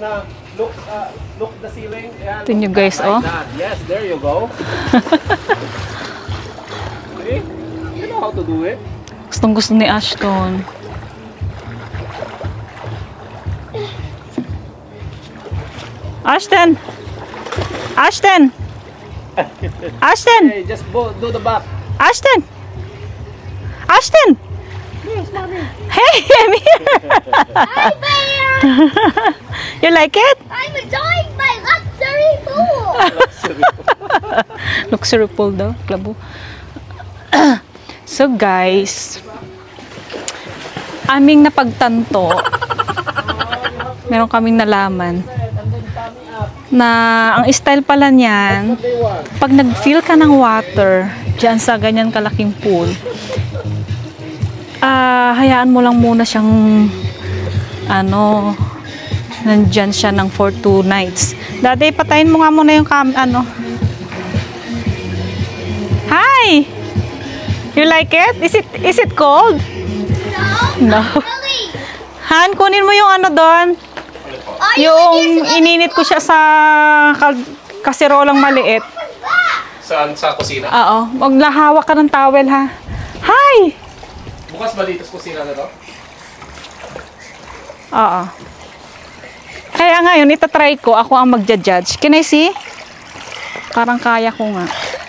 Look the ceiling. Yeah, ito nyo guys, oh. Yes, there you go. See? You know how to do it. Gustong gusto ni Ashton. Ashton! Ashton! Ashton! Hey, just do the back. Ashton! Ashton! Yes, mommy. Hey, I'm here! Hi there! You like it? I'm enjoying my luxury pool! Luxury pool daw, klabo. So guys, aming napagtanto, meron kaming nalaman na ang style pala niyan, pag nag-fill ka ng water dyan sa ganyan kalaking pool, hayaan mo lang muna siyang nandyan siya ng for 2 nights. Dati, patayin mo nga muna yung Hi! You like it? Is it cold? No. Really? Han, kunin mo yung doon. Yung ininit ko siya sa kasirolang maliit. Saan? Sa kusina? Oo. Maglahawak ka ng towel, ha? Hi! Bukas ba dito sa kusina na to? Oo. Kaya ngayon, itatry ko. Ako ang magja-judge. Can I see? Parang kaya ko nga.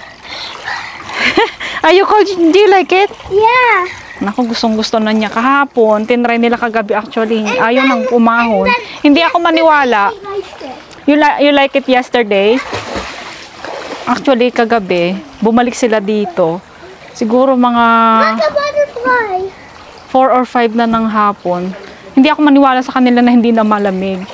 Are you cold? Do you like it? Yeah. Naku, gustong-gusto na niya kahapon. Tinry nila kagabi actually. Ayaw nang umahon. Hindi ako maniwala. You like it yesterday? Actually, kagabi, bumalik sila dito. Siguro mga Like a butterfly. 4 or 5 na ng hapon. Hindi ako maniwala sa kanila na hindi na malamig.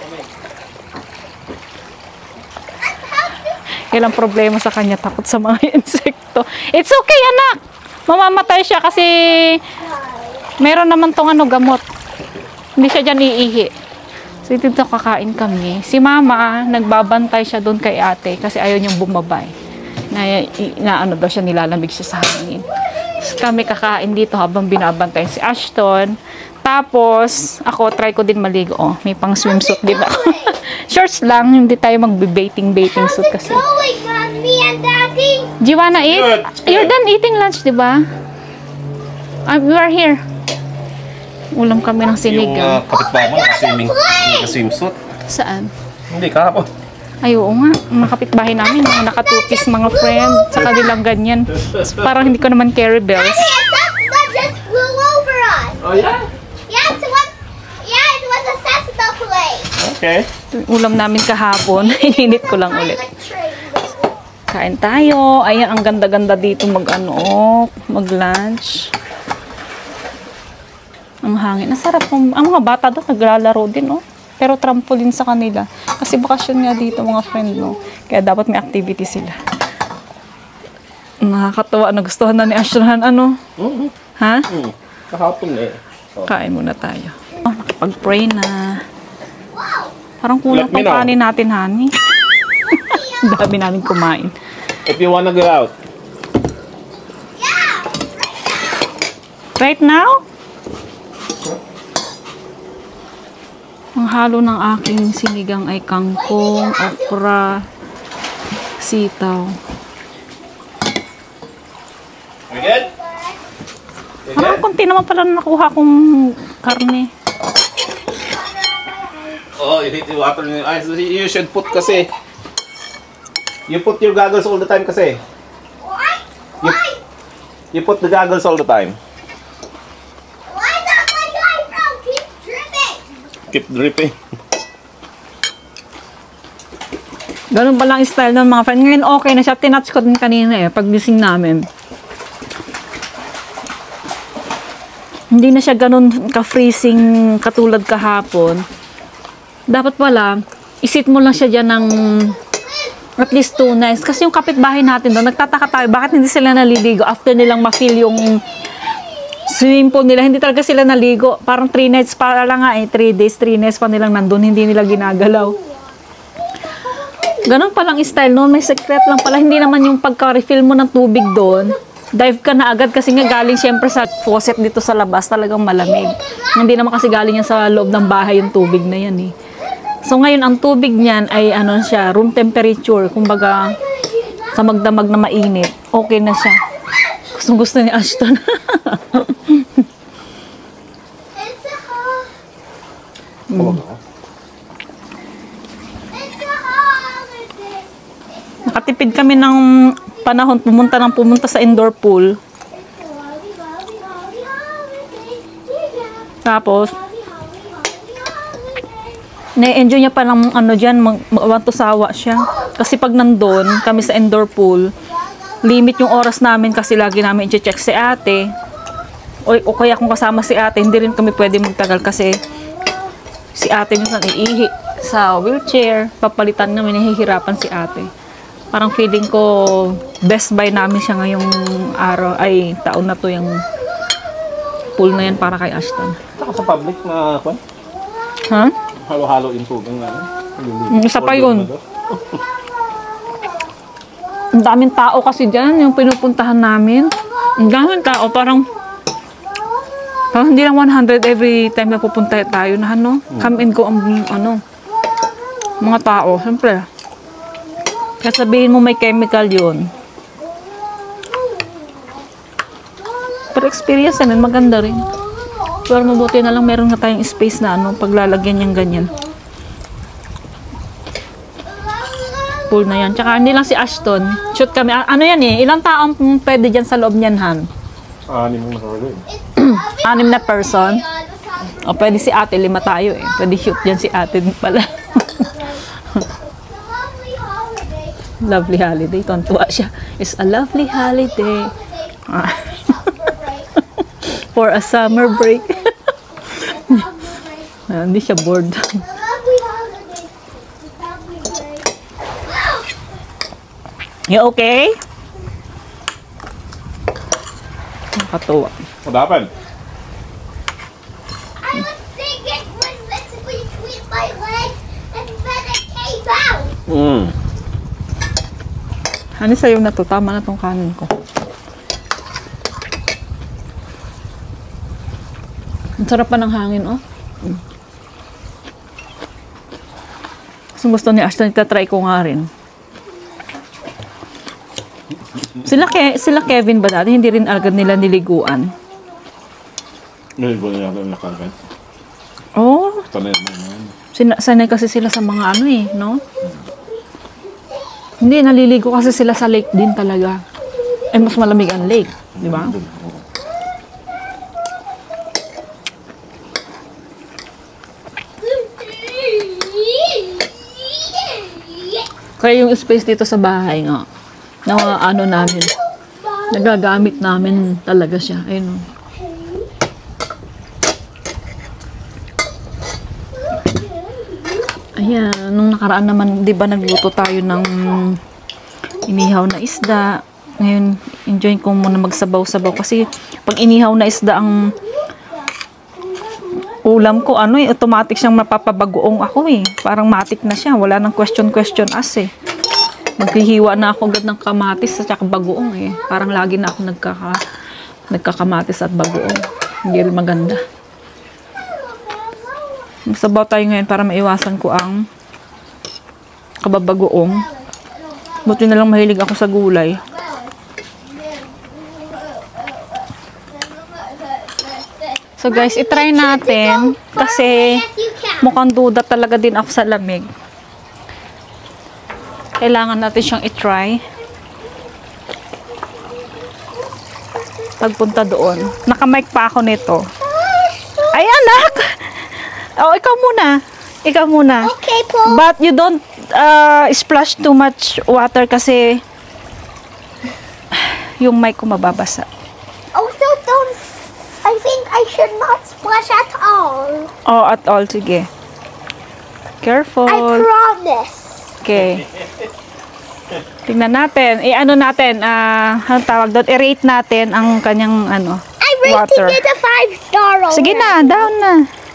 Ilang problema sa kanya, takot sa mga insekto. It's okay, anak! Mamamatay siya kasi meron naman tong gamot. Hindi siya dyan iihi. So, dito kakain kami. Si mama, nagbabantay siya doon kay ate kasi ayaw niyang bumabay. Na daw siya, nilalamig siya sa hangin. So, kami kakain dito habang binabantay si Ashton. Tapos, ako, try ko din maligo. Oh, may pang swimsuit din ako. Shorts lang, hindi tayo mag-baiting suit kasi. Going, Mommy and Daddy. Do you wanna eat? Good. You're done eating lunch, di ba? We are here. Ulam kami ng sinigang. Kapitbahay mo, naka-swimsuit. Saan? Hindi, kahapon. Ay, oo nga. Mga kapitbahay namin, mga nakatupis, mga friend, sa kanilang ganyan. Parang hindi ko naman carry bells. Daddy, a Cessna just flew over us. Oh, yeah? Yeah, it was a Cessna plane. Okay. Ulam namin kahapon. Ininit ko lang ulit. Like train. Kain tayo. Ayan, ang ganda-ganda dito mag-lunch. Ang hangin. Nasarap. Ang mga bata doon naglalaro din, oh. Pero trampoline sa kanila. Kasi bakasyon nga dito, mga friend, no. Kaya dapat may activity sila. Nakakatawa. Nagustuhan na ni Ashton, Ha? Kahapon eh. Kain muna tayo. Oh, nakapag-pray na. Parang kulang Let me pang know. kanin natin, honey. Ang dami namin kumain. If you wanna go out. Right now? Ang halo ng aking sinigang ay kangkong, okra, sitaw. We good? Parang konti naman pala na nakuha kong karne. Oh, you need to water in your eyes. You should put kasi. You put your goggles all the time kasi. You put the goggles all the time. Why does my eyebrow keep dripping? Keep dripping. Ganun pala ang style ng mga friend. Ngayon okay na siya. Tinouch ko din kanina pag gising namin. Hindi na siya ganun ka-freezing katulad kahapon. Dapat pala, isit mo lang siya dyan ng at least 2 nights. Kasi yung kapitbahay natin doon, nagtataka tayo, bakit hindi sila naliligo after nilang ma-feel yung swimming pool nila. Hindi talaga sila naligo. Parang 3 nights para lang 3 days, 3 nights pa nilang nandun. Hindi nila ginagalaw. Ganun palang style noon. May secret lang pala. Hindi naman yung pagka-refill mo ng tubig doon. Dive ka na agad kasi nga galing syempre sa faucet dito sa labas. Talagang malamig. Hindi naman kasi galing yan sa loob ng bahay yung tubig na yan . So ngayon ang tubig niyan ay ano siya, room temperature, kumbaga sa magdamag na mainit. Okay na siya. Gustong gusto ni Ashton. It's a holiday. It's a holiday. Nakatipid kami ng panahon pumunta sa indoor pool. Tapos na-enjoy niya pa ng ano dyan, sawa siya. Kasi pag nandun, kami sa indoor pool, limit yung oras namin kasi lagi namin i-check si ate. O kaya kung kasama si ate, hindi rin kami pwede magtagal kasi si ate minsan iihi sa wheelchair. Papalitan namin, nahihirapan si ate. Parang feeling ko, best buy namin siya ngayong araw, ay taon na to yung pool na yan para kay Ashton. Saka sa public na kwan? Ha? Halo-halo yung tubig nga. Isa pa yun. Ang daming tao kasi dyan, yung pinupuntahan namin. Ang daming tao, parang hindi lang 100 every time na pupunta tayo na ano. Come and go ang ano, mga tao. Siyempre. Kaya sabihin mo may chemical yun. Pero experience na rin, maganda rin. Pero mabuti na lang meron na tayong space na ano, paglalagyan niyang ganyan. Pool na yan. Tsaka hindi lang si Ashton. Shoot kami. Ano yan eh? Ilang taong pwede dyan sa loob niyan, Han? 6 mo nakalagay. 6 na person. O pwede si ate, 5 tayo eh. Pwede shoot dyan si ate din pala. Lovely holiday. Tontuwa siya. It's a lovely holiday. For a summer break. Hindi siya bored. You okay? Nakatuwa. What happened? I was thinking when it's between my legs and then it came out. Ano sa'yo na to? Tama na tong kanin ko. Ang sarap pa ng hangin, oh. Gusto ni Ashton, itatry ko nga rin. Sila Kevin ba dati? Hindi rin agad nila niliguan. Niligo na yung nakagad. Oh. Sanay naman. Sanay kasi sila sa mga ano eh, no? Hindi, naliligo kasi sila sa lake din talaga. Eh, mas malamig ang lake, di ba? Kaya yung space dito sa bahay nga, na ano namin, nagagamit namin talaga siya. Ayun. Ayan, nung nakaraan naman, di ba nagluto tayo ng inihaw na isda. Ngayon, enjoy ko muna magsabaw-sabaw kasi pag inihaw na isda ang ulam ko, ano eh, automatic siyang mapapabagoong ako eh. Parang matik na siya. Wala nang question as eh. Maghihiwa na ako agad ng kamatis at saka bagoong eh. Parang lagi na ako nagkakamatis at bagoong. Hindi rin maganda. Magsabaw tayo ngayon para maiwasan ko ang kababagoong. Buti na lang mahilig ako sa gulay. So guys, itry natin kasi mukhang duda talaga din ako sa lamig. Kailangan natin siyang itry. Pagpunta doon. Naka-mic pa ako nito. Ay, anak! Oh, ikaw muna. Ikaw muna. Okay po. But you don't splash too much water kasi yung mic ko mababasa. Oh, so don't. I think I should not splash at all. Oh, at all. Sige. Careful. I promise. Okay. Tingnan natin. Ano natin? Anong tawag doon? I-rate natin ang kanyang ano, I rated water. it a 5-star already. Sige na, down na.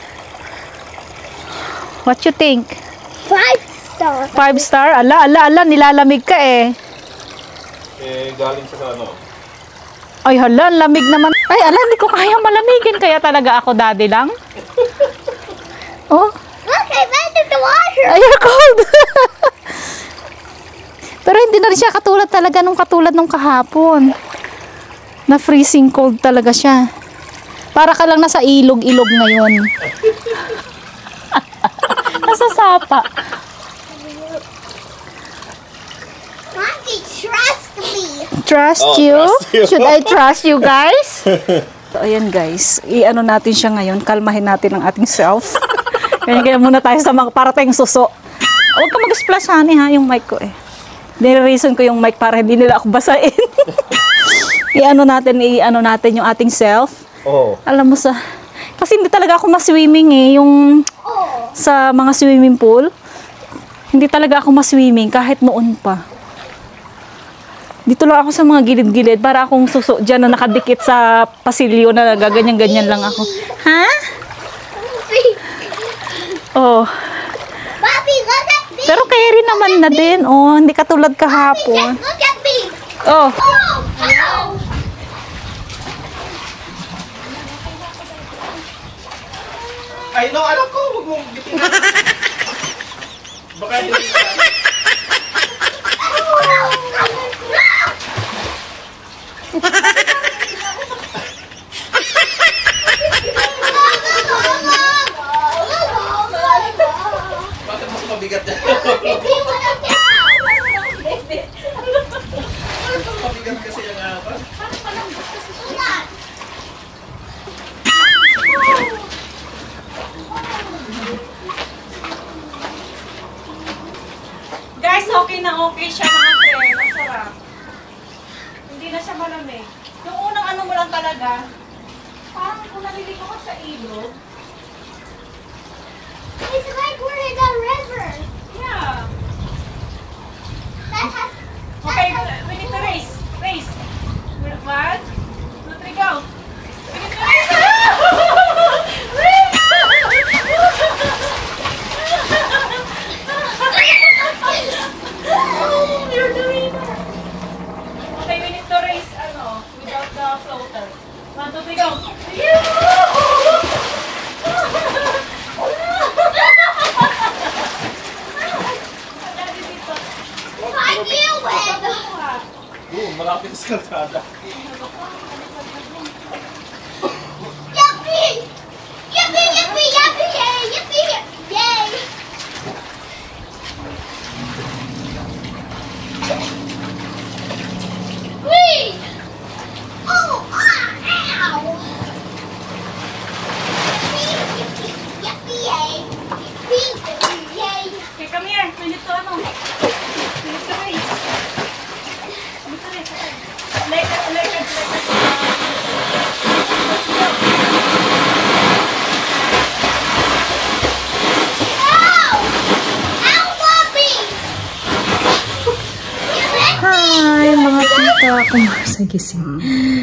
What you think? 5-star. 5-star? Ala, nilalamig ka eh. Eh, galing sa ano. Ay, hala, lamig naman. Ay, hindi ko kaya malamigin. Kaya talaga ako daddy lang. Oh, Okay, that's the water. Ay, you're cold. Pero hindi na rin siya katulad talaga nung kahapon. Na freezing cold talaga siya. Para ka lang nasa ilog-ilog ngayon. Nasa sapa. Mommy, trust me. Trust Oh, you? trust you. Should I trust you guys? So, ayan guys. I-ano natin siya ngayon. Kalmahin natin ang ating self. Kaya muna tayo sa mga para tayong suso. Huwag ka mag-splash, honey, ha? Yung mic ko eh. Nire-reason ko yung mic para hindi nila ako basain. i-ano natin yung ating self. Oh. Alam mo kasi hindi talaga ako ma-swimming eh. Yung sa mga swimming pool. Hindi talaga ako ma-swimming kahit noon pa. Dito lang ako sa mga gilid-gilid para akong suso dyan na nakadikit sa pasilyo na gaganyan-ganyan lang ako. Ha? Oh. Bobby, look at me. Pero carry naman na din. Oh, hindi katulad kahapon. Just look at me. Oh. Oh, ow. Ay, no, alam ko. Huwag mong bitin. Baka hindi ka. Bakit mas mabigat yan? Mabigat kasi yung apas. Guys, okay na okay siya mga friend. Ang sarap. Hindi na siya malamig. Yung unang ano mo lang talaga, parang kung naliligo ka sa ilog. It's like we're in a river. Yeah. That has. Okay, we need to race. Race. 1, 2, 3, go. We need to race. Oh, you're doing that. Okay, we need to race without the floater. 1, 2, 3, go. I knew it. Malapit sa kalsada. Yippee! Yippee! Yippee! Yippee! Yay! Yippee! Yay! Whee! Oh! Ah! Ow! Yippee! Yippee! Yay! Yippee! Yippee! Yay! Okay, come here. We need to we need to race. We need to race. Like Ow! Ow, Bobby! Hi, mga tita. Kumasa gising.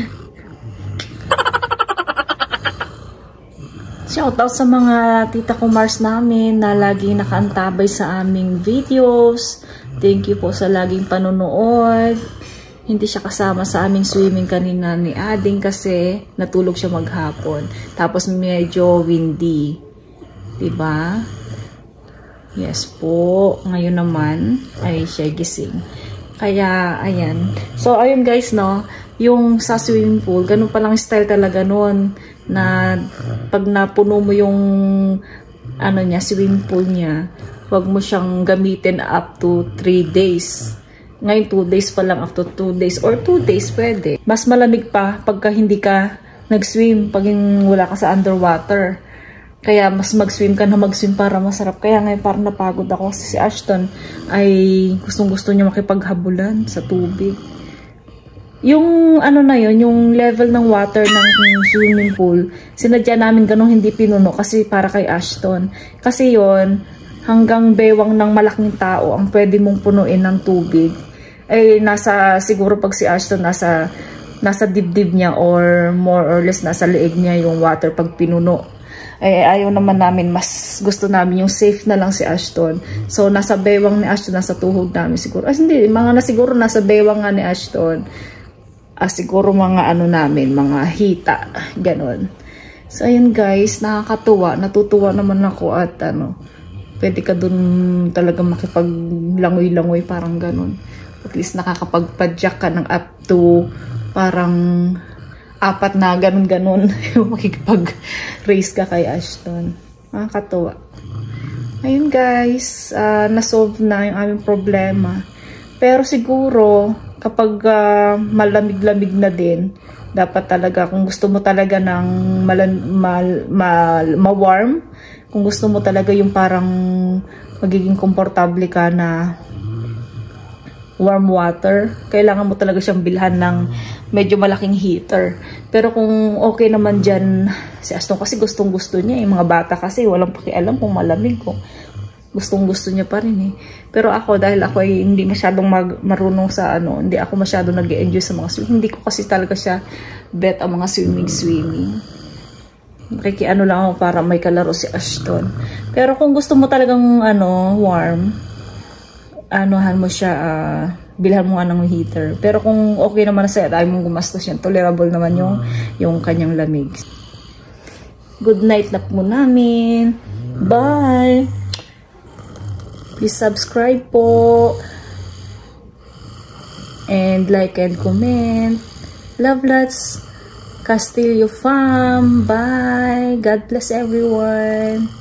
Shoutout sa mga tita kumars namin na lagi nakaantabay sa aming videos. Thank you po sa laging panonood. Hindi siya kasama sa aming swimming kanina ni Ading kasi natulog siya maghapon. Tapos medyo windy. Diba? Yes po. Ngayon naman ay siya gising. Kaya, ayan. So, ayun guys, no. Yung sa swimming pool, ganun palang style talaga nun. Na pag napuno mo yung swimming pool niya, wag mo siyang gamitin up to 3 days. Ngayon 2 days pa lang, up to 2 days or 2 days pwede. Mas malamig pa pagka hindi ka nag-swim, pag wala ka sa underwater. Kaya mas mag-swim ka na mag-swim para masarap. Kaya ngayon parang napagod ako kasi si Ashton ay gustong-gusto niya makipaghabulan sa tubig. Yung yung level ng water ng swimming pool, sinadya namin ganun hindi pinuno kasi para kay Ashton. Kasi yon hanggang bewang ng malaking tao ang pwede mong punuin ng tubig. Ay siguro pag si Ashton nasa dibdib niya or more or less nasa leeg niya yung water pag pinuno. Ayaw naman namin, mas gusto namin yung safe na lang si Ashton. So nasa bewang ni Ashton, nasa tuhod namin siguro. Siguro nasa bewang nga ni Ashton. Siguro mga namin, mga hita, ganon. So ayun guys, nakakatuwa, natutuwa naman ako at pwede ka dun talaga makipaglangoy-langoy, parang ganun. At least nakakapagpadyak ka ng up to parang 4 na ganun-ganun. Makikipag-race ka kay Ashton. Nakakatuwa. Ayun guys, na-solve na yung aming problema. Pero siguro, kapag malamig-lamig na din, dapat talaga, kung gusto mo talaga ng ma-warm, kung gusto mo talaga yung parang magiging komportable ka na warm water, kailangan mo talaga siyang bilhan ng medyo malaking heater. Pero kung okay naman dyan, si Aston kasi gustong-gusto niya. Yung mga bata kasi walang pakialam kung malamig ko. Gustong-gusto niya pa rin eh. Pero ako, dahil ako ay hindi masyadong marunong sa hindi ako masyadong nag-enjoy sa mga swimming. Hindi ko kasi talaga siya bet ang mga swimming. Nakikiano lang ako para may kalaro si Ashton. Pero kung gusto mo talagang warm, anuhan mo siya, bilhan mo nga ng heater. Pero kung okay naman sa'yo, ayaw mong gumastos yan, tolerable naman yung kanyang lamig. Good night na po namin. Bye! Please subscribe po. And like and comment. Love lots. Castillo Farm. Bye! God bless everyone.